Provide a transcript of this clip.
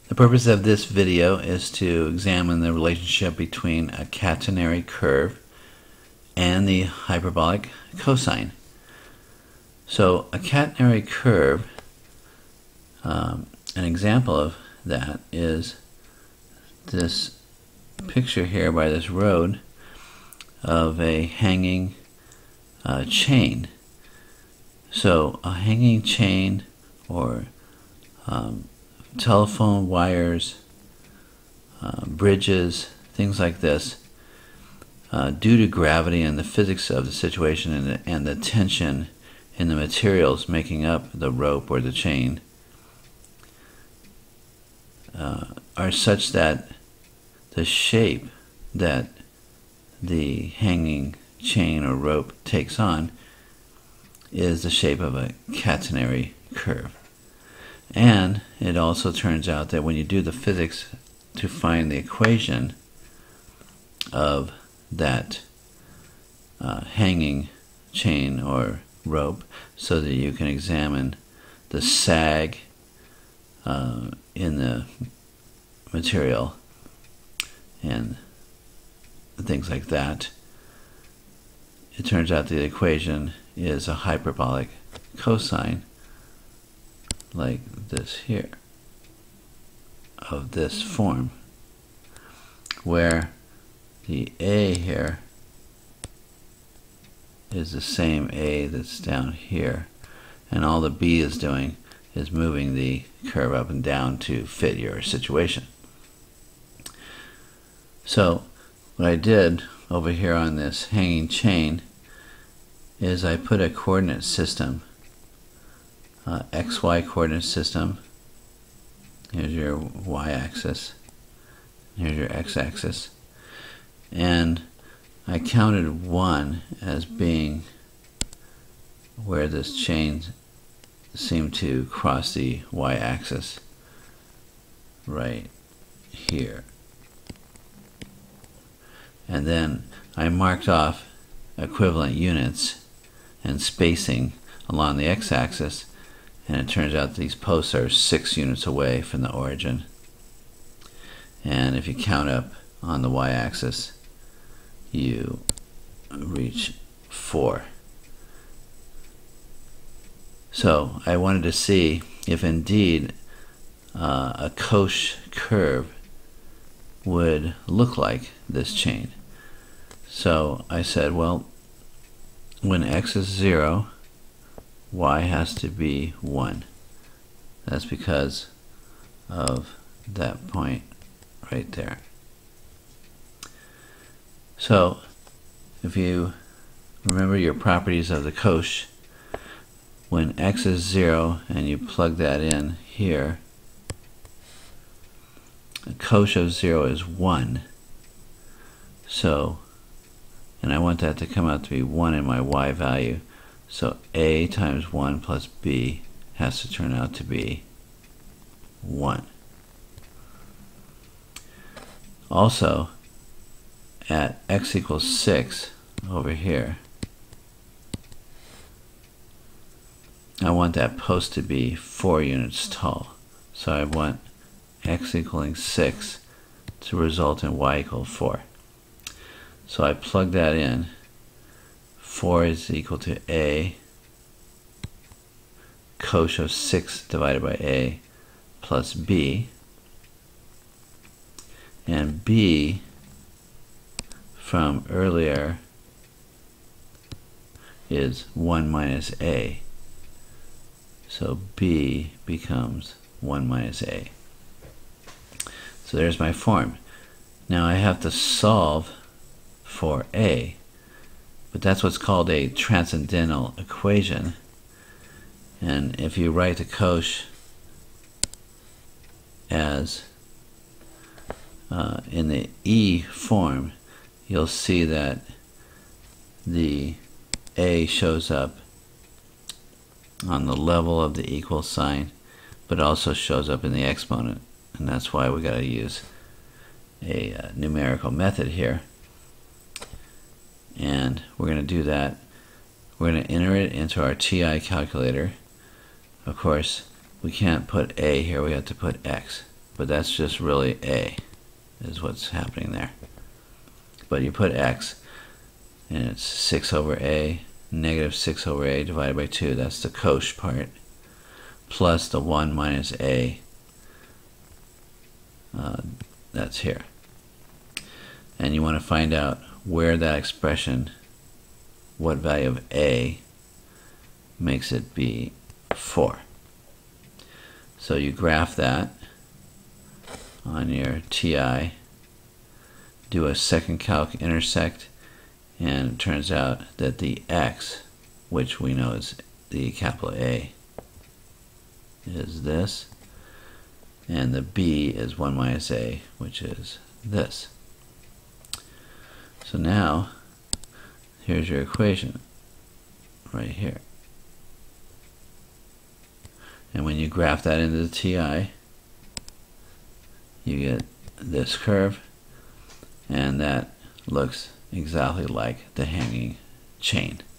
The purpose of this video is to examine the relationship between a catenary curve and the hyperbolic cosine. So a catenary curve, an example of that is this picture here by this road of a hanging chain. So a hanging chain or telephone wires, bridges, things like this, due to gravity and the physics of the situation and the tension in the materials making up the rope or the chain, are such that the shape that the hanging chain or rope takes on is the shape of a catenary curve. And it also turns out that when you do the physics to find the equation of that hanging chain or rope, so that you can examine the sag in the material and things like that, it turns out the equation is a hyperbolic cosine, like this here, of this form, where the A here is the same A that's down here, and all the B is doing is moving the curve up and down to fit your situation. So what I did over here on this hanging chain is I put a coordinate system, XY coordinate system. Here's your y-axis, here's your x-axis, and I counted 1 as being where this chain seemed to cross the y-axis right here. And then I marked off equivalent units and spacing along the x-axis, and it turns out these posts are 6 units away from the origin. And if you count up on the y-axis, you reach 4. So I wanted to see if indeed a cosh curve would look like this chain. So I said, well, when x is 0, y has to be 1. That's because of that point right there. So if you remember your properties of the cosh, when x is 0 and you plug that in here, the cosh of 0 is 1. So, and I want that to come out to be 1 in my y value. So a times 1 plus b has to turn out to be 1. Also, at x equals 6 over here, I want that post to be 4 units tall. So I want x equaling 6 to result in y equal 4. So I plug that in. 4 is equal to a cosh of 6 divided by a plus b, and b from earlier is 1 minus a. So b becomes 1 minus a. So there's my form. Now I have to solve for a, but that's what's called a transcendental equation. And if you write the cosh as in the E form, you'll see that the a shows up on the level of the equal sign, but also shows up in the exponent, and that's why we got to use a numerical method here. And we're going to do that. We're going to enter it into our TI calculator. Of course, we can't put a here, we have to put x. but that's just really a, is what's happening there. But you put x, and it's 6 over a, negative 6 over a divided by 2, that's the cosh part, plus the 1 minus a, that's here. And you want to find out where that expression, what value of a makes it be 4. So you graph that on your TI, do a second calc intersect, and it turns out that the x, which we know is the capital A, is this, and the b is 1 minus a, which is this. So now, here's your equation right here. And when you graph that into the TI, you get this curve, and that looks exactly like the hanging chain.